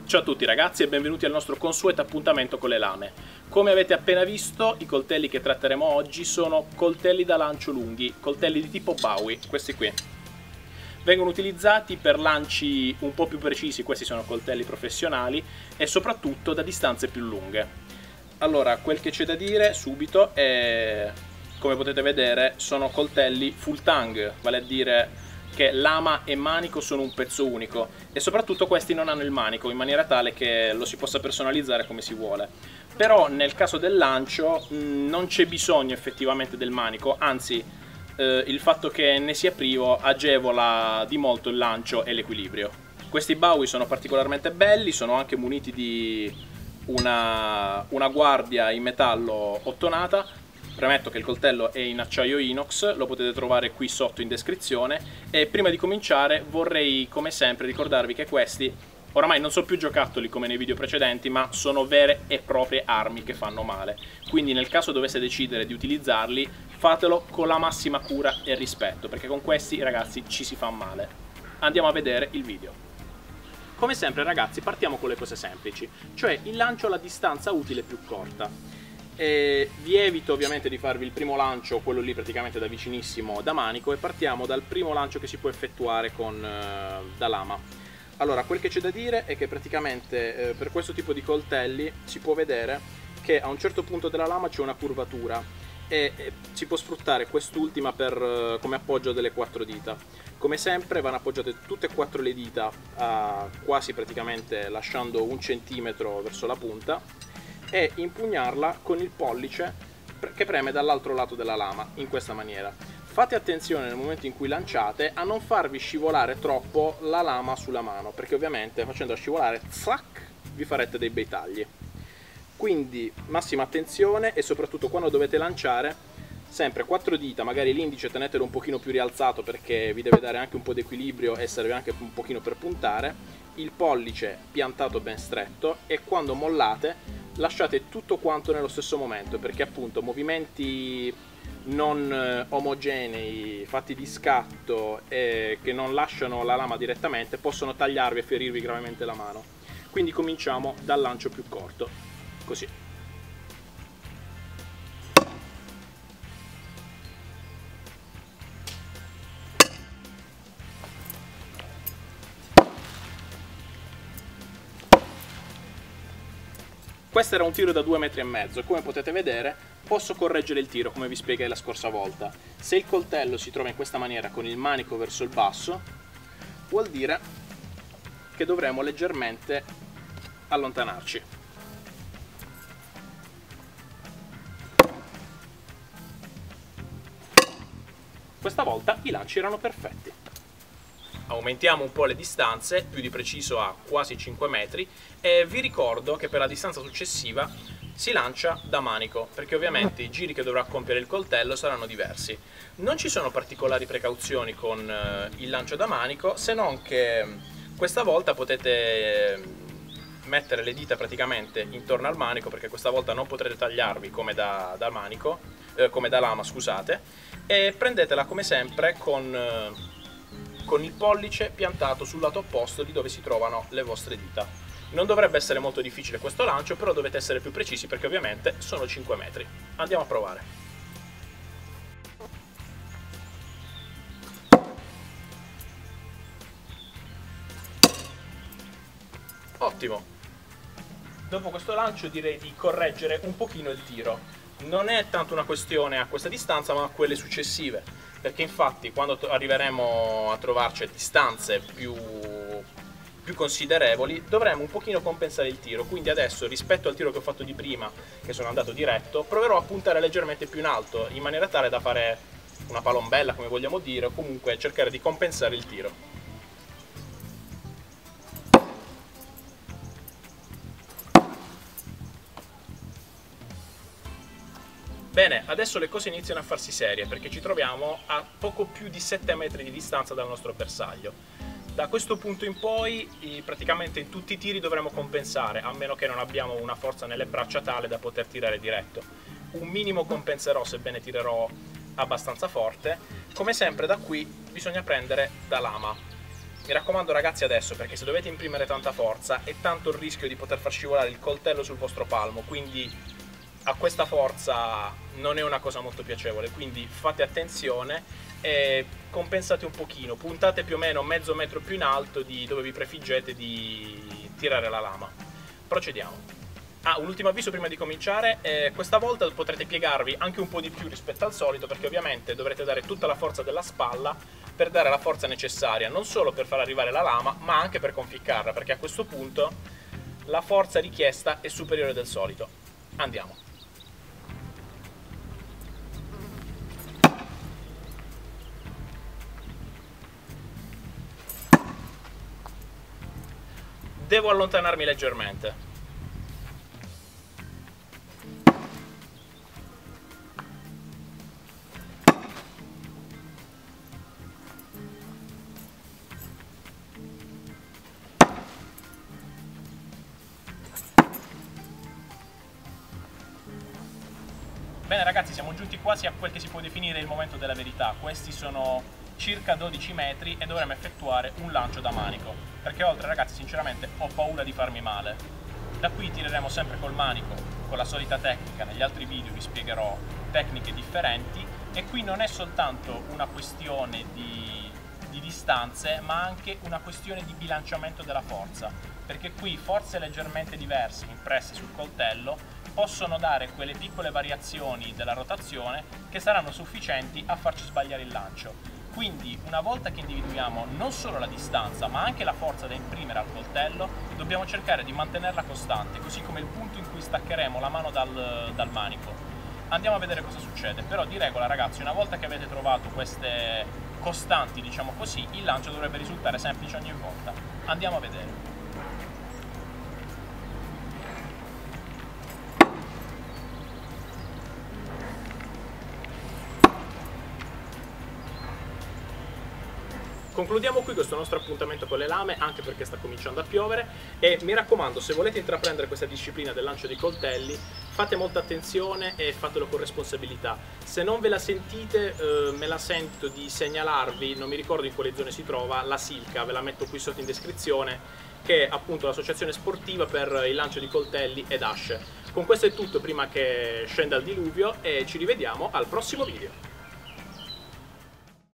Ciao a tutti ragazzi e benvenuti al nostro consueto appuntamento con le lame. Come avete appena visto, i coltelli che tratteremo oggi sono coltelli da lancio lunghi, coltelli di tipo Bowie, questi qui. Vengono utilizzati per lanci un po' più precisi, questi sono coltelli professionali, e soprattutto da distanze più lunghe. Allora, quel che c'è da dire subito è, come potete vedere, sono coltelli full tang, vale a dire che lama e manico sono un pezzo unico e soprattutto questi non hanno il manico, in maniera tale che lo si possa personalizzare come si vuole. Però nel caso del lancio non c'è bisogno effettivamente del manico, anzi il fatto che ne sia privo agevola di molto il lancio e l'equilibrio. Questi Bowie sono particolarmente belli, sono anche muniti di una guardia in metallo ottonata. Premetto che il coltello è in acciaio inox, lo potete trovare qui sotto in descrizione, e prima di cominciare vorrei come sempre ricordarvi che questi oramai non sono più giocattoli come nei video precedenti, ma sono vere e proprie armi che fanno male. Quindi nel caso dovesse decidere di utilizzarli, fatelo con la massima cura e rispetto, perché con questi ragazzi ci si fa male. Andiamo a vedere il video. Come sempre ragazzi partiamo con le cose semplici, cioè il lancio alla distanza utile più corta. E vi evito ovviamente di farvi il primo lancio, quello lì praticamente da vicinissimo, da manico, e partiamo dal primo lancio che si può effettuare da lama. Allora, quel che c'è da dire è che praticamente per questo tipo di coltelli si può vedere che a un certo punto della lama c'è una curvatura e si può sfruttare quest'ultima come appoggio delle quattro dita. Come sempre vanno appoggiate tutte e quattro le dita quasi praticamente lasciando un centimetro verso la punta, e impugnarla con il pollice che preme dall'altro lato della lama, in questa maniera. Fate attenzione nel momento in cui lanciate a non farvi scivolare troppo la lama sulla mano, perché ovviamente facendola scivolare, zac, vi farete dei bei tagli. Quindi massima attenzione, e soprattutto quando dovete lanciare, sempre quattro dita, magari l'indice tenetelo un pochino più rialzato perché vi deve dare anche un po' di equilibrio e serve anche un pochino per puntare, il pollice piantato ben stretto, e quando mollate lasciate tutto quanto nello stesso momento, perché appunto movimenti non omogenei, fatti di scatto e che non lasciano la lama direttamente, possono tagliarvi e ferirvi gravemente la mano. Quindi cominciamo dal lancio più corto, così. Questo era un tiro da 2,5 metri e come potete vedere posso correggere il tiro come vi spiegai la scorsa volta. Se il coltello si trova in questa maniera con il manico verso il basso, vuol dire che dovremo leggermente allontanarci. Questa volta i lanci erano perfetti. Aumentiamo un po' le distanze, più di preciso a quasi 5 metri, e vi ricordo che per la distanza successiva si lancia da manico, perché ovviamente i giri che dovrà compiere il coltello saranno diversi. Non ci sono particolari precauzioni con il lancio da manico, se non che questa volta potete mettere le dita praticamente intorno al manico, perché questa volta non potrete tagliarvi come da lama, scusate, e prendetela come sempre con il pollice piantato sul lato opposto di dove si trovano le vostre dita. Non dovrebbe essere molto difficile questo lancio, però dovete essere più precisi perché ovviamente sono 5 metri. Andiamo a provare. Ottimo! Dopo questo lancio direi di correggere un pochino il tiro. Non è tanto una questione a questa distanza, ma a quelle successive, perché infatti quando arriveremo a trovarci a distanze più considerevoli dovremo un pochino compensare il tiro. Quindi adesso, rispetto al tiro che ho fatto di prima, che sono andato diretto, proverò a puntare leggermente più in alto, in maniera tale da fare una palombella, come vogliamo dire, o comunque cercare di compensare il tiro. Bene, adesso le cose iniziano a farsi serie, perché ci troviamo a poco più di 7 metri di distanza dal nostro bersaglio. Da questo punto in poi praticamente in tutti i tiri dovremo compensare, a meno che non abbiamo una forza nelle braccia tale da poter tirare diretto. Un minimo compenserò, sebbene tirerò abbastanza forte. Come sempre da qui bisogna prendere da lama. Mi raccomando ragazzi adesso, perché se dovete imprimere tanta forza è tanto il rischio di poter far scivolare il coltello sul vostro palmo, quindi a questa forza non è una cosa molto piacevole, quindi fate attenzione e compensate un pochino, puntate più o meno mezzo metro più in alto di dove vi prefiggete di tirare la lama. Procediamo. Ah, un ultimo avviso prima di cominciare, questa volta potrete piegarvi anche un po' di più rispetto al solito, perché ovviamente dovrete dare tutta la forza della spalla per dare la forza necessaria, non solo per far arrivare la lama, ma anche per conficcarla, perché a questo punto la forza richiesta è superiore del solito. Andiamo. Devo allontanarmi leggermente. Bene ragazzi, siamo giunti quasi a quel che si può definire il momento della verità. Questi sono circa 12 metri e dovremo effettuare un lancio da manico, perché oltre ragazzi sinceramente ho paura di farmi male. Da qui tireremo sempre col manico, con la solita tecnica. Negli altri video vi spiegherò tecniche differenti e qui non è soltanto una questione di distanze, ma anche una questione di bilanciamento della forza, perché qui forze leggermente diverse impresse sul coltello possono dare quelle piccole variazioni della rotazione che saranno sufficienti a farci sbagliare il lancio. Quindi una volta che individuiamo non solo la distanza ma anche la forza da imprimere al coltello, dobbiamo cercare di mantenerla costante, così come il punto in cui staccheremo la mano dal manico. Andiamo a vedere cosa succede, però di regola ragazzi, una volta che avete trovato queste costanti, diciamo così, il lancio dovrebbe risultare semplice ogni volta. Andiamo a vedere. Concludiamo qui questo nostro appuntamento con le lame, anche perché sta cominciando a piovere, e mi raccomando, se volete intraprendere questa disciplina del lancio dei coltelli, fate molta attenzione e fatelo con responsabilità. Se non ve la sentite, me la sento di segnalarvi, non mi ricordo in quale zone si trova, la Silca, ve la metto qui sotto in descrizione, che è appunto l'associazione sportiva per il lancio di coltelli ed asce. Con questo è tutto prima che scenda il diluvio e ci rivediamo al prossimo video.